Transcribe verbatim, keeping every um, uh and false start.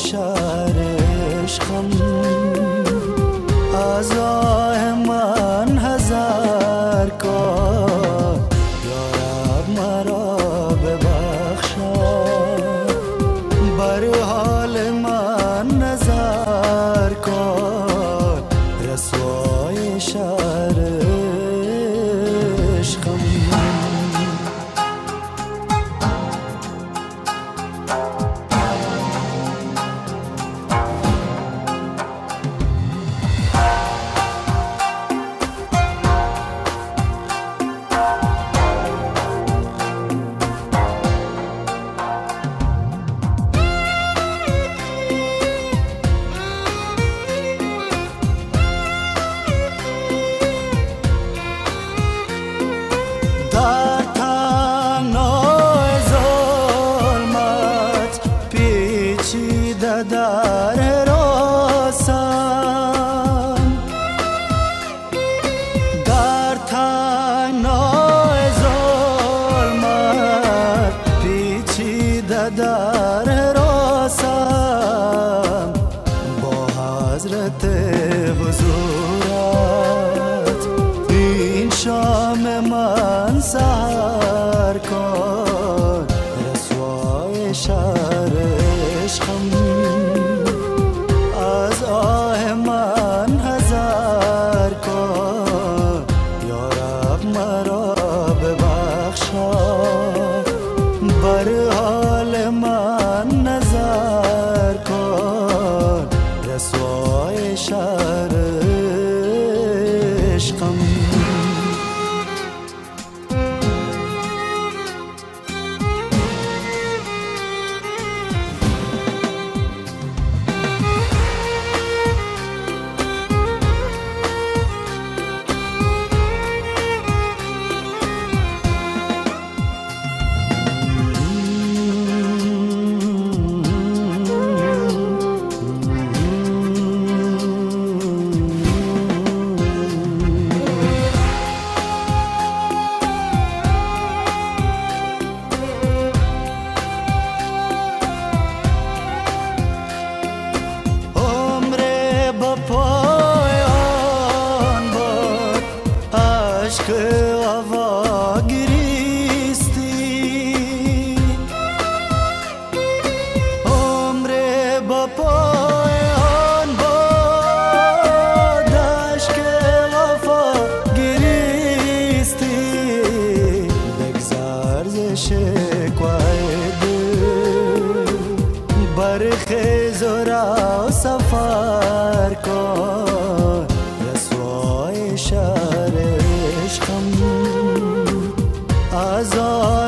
شهر عشقم از آه من هزار کن یا رب مرا ببخشا بر حال من نظر کن رسوای شهر عشقم در تنهای ظلمت پیچیده در حراسم در تنهای ظلمت پیچیده در حراسم با حضرت حضورت این شام من سحر کن رسوای شهر عشقم از آه من حذر کن یا رب مرا ببخشا بر حال من نظر کن رسوای شهر عشقم پایان باد عشق هوا گریستی عمر با پایان باد عشق هوا گریستی بگذر ز شکوه دل برخیز و را سفر کن رسوای شهر عشقم از